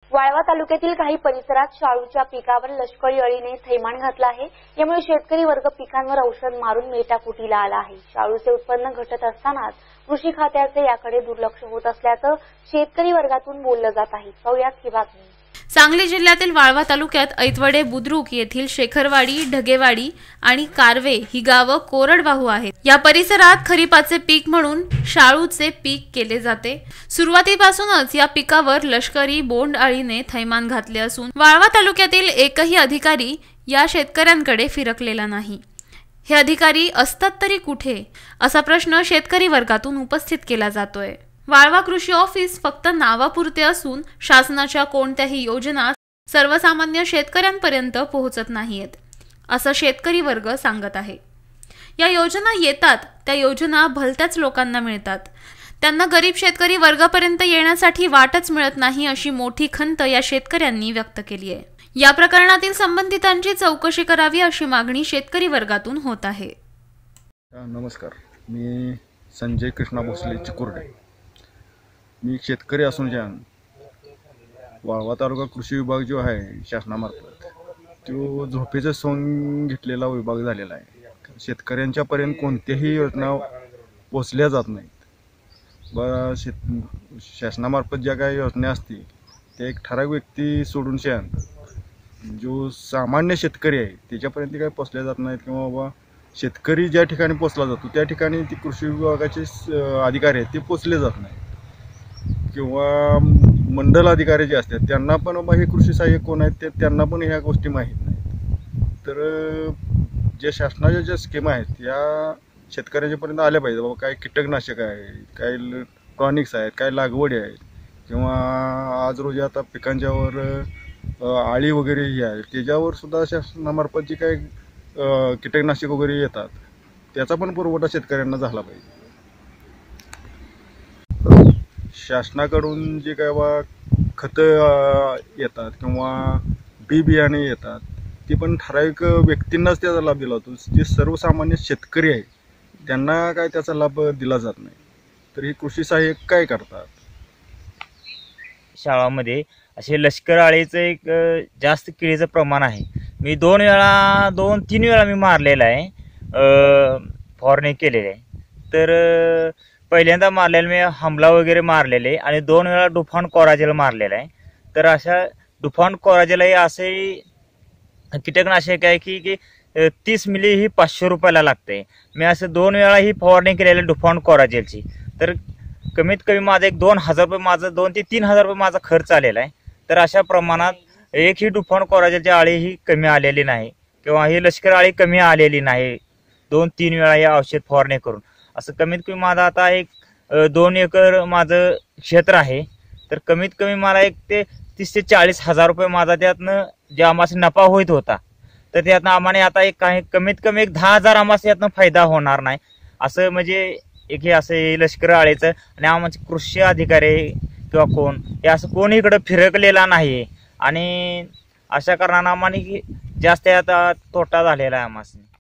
वाळवा तालुक्यातील काही परिसरात शाळूच्या पिकावर लष्करी अळीने थैमान घातलं आहे। यामुळे शेतकरी वर्ग पिकांवर औषध मारून मेटाकुटीला आला आहे। शाळूचे उत्पन्न घटत असतानाच कृषी खात्याचे याकडे दुर्लक्ष होत असल्याचं शेतकरी वर्गातून बोललं जात आहे। पाहूयात ही बातमी। सांगली जिल्ह्यातील वाळवा तालुक्यात ऐतवडे बुद्रुक येथील शेखरवाडी, ढगेवाडी आणि कारवे ही गावं कोरडवाहू आहेत। या परिसरात खरीपाचे पीक म्हणून शाळूचे पीक केले जाते। सुरुवातीपासूनच या पिकावर लष्करी बोंड अळीने थैमान घातले असून वाळवा तालुक्यातील एकही अधिकारी या शेतकऱ्यांकडे फिरकलेला नाही। हे अधिकारी असतात तरी कुठे असा प्रश्न शेतकरी वर्गातून उपस्थित केला जातोय। वाळवा कृषी ऑफिस फक्त नावापुरते असून शासनाच्या कोणत्याही योजना सर्वसामान्य शेतकऱ्यांपर्यंत पोहोचत नाहीत असं शेतकरी वर्ग सांगत आहे। या योजना येतात त्या योजना भलत्याच लोकांना मिळतात, त्यांना गरीब शेतकरी वर्गापर्यंत येण्यासाठी वाटच मिळत नाही अशी मोठी खंत या शेतकऱ्यांनी व्यक्त केली आहे। या प्रकरणातील संबंधितांची चौकशी करावी अशी मागणी शेतकरी वर्गातून होत आहे। नमस्कार, मी संजय कृष्णा भोसले चिकुर्डे। मी शेतकरी असून वाळवा तालुका कृषी विभाग जो आहे शासनामार्फत तो झोपेचं सोंग घेतलेला विभाग झालेला आहे। शेतकऱ्यांच्यापर्यंत कोणत्याही योजना पोचल्या जात नाहीत। शासनामार्फत ज्या काही योजना असतील त्या एक ठराविक व्यक्ती सोडून जो सामान्य शेतकरी आहे त्याच्यापर्यंत काही पोचल्या जात नाहीत, किंवा बाबा शेतकरी ज्या ठिकाणी पोचला जातो त्या ठिकाणी ती कृषी विभागाचे अधिकारी आहेत ते पोचले जात नाही, किंवा मंडल अधिकारी जे असतात त्यांना पण बाबा हे कृषी सहाय्यक कोण आहेत त्यांना पण ह्या गोष्टी माहीत नाहीत। तर जे शासनाच्या ज्या स्कीम आहेत या शेतकऱ्यांच्यापर्यंत आल्या पाहिजे। बाबा काय कीटकनाशक आहे, काय टॉनिक्स आहेत, काय लागवडी आहेत, किंवा आज रोजी आता पिकांच्यावर आळी वगैरे ही आहे त्याच्यावर सुद्धा शासनामार्फत जी काही कीटकनाशक वगैरे येतात त्याचा पण पुरवठा शेतकऱ्यांना झाला पाहिजे। शासनाकडून जे काय बा खतं येतात किंवा बी बियाणे येतात ती पण ठराविक व्यक्तींनाच त्याचा लाभ दिला जातो। जे सर्वसामान्य शेतकरी आहे त्यांना काय त्याचा लाभ दिला जात नाही। तर ही कृषी सहाय्यक काय करतात? शाळामध्ये असे लष्कर अळीचं एक जास्त किडीचं प्रमाण आहे। मी 2-3 वेळा मी मारलेला आहे, फवारणी केलेली आहे। तर पहिल्यांदा मारलेलं मी हमला वगैरे मारलेले आणि 2 वेळा डुफॉन कोराजेल मारलेला आहे। तर अशा डुफॉन कोराजेल हे असे कीटकनाशक आहे की 30 मिली ही 500 रुपयाला लागते। मी असे 2 वेळा ही फवारणी केलेली डुफॉन कोराजेलची। तर कमीत कमी माझा एक 2,000 रुपये, माझा 2 ते 3,000 रुपये माझा खर्च आलेला आहे। तर अशा प्रमाणात एक ही डुफॉन कोराजेलची आळी ही कमी आलेली नाही, किंवा ही लष्कर आळी कमी आलेली नाही 2-3 वेळा हे औषध फवारणी करून। असं कमीत कमी माझा आता एक 2 एकर माझं क्षेत्र आहे। तर कमीत कमी मला एक ते 30 ते 40 हजार रुपये माझा त्यातनं जे आम्हाला नफा होत होता, तर त्यातनं आम्हाला आता एक काही कमीत कमी एक 10,000 आम्हाला यातनं फायदा होणार नाही असं, म्हणजे एक हे असं लष्कर आळीचं। आणि आमचे कृषी अधिकारी किंवा कोण हे असं कोणी इकडं फिरकलेला नाही, आणि अशा कारणानं आम्हाला जास्त आता तोटा झालेला आहे आम्हाला।